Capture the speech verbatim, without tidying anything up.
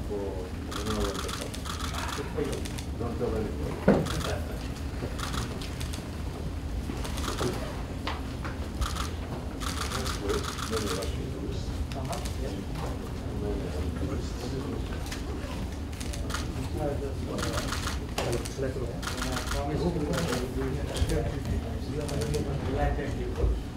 for another World Cup. Don't go anywhere. That's good. Many Russian tourists. Many tourists.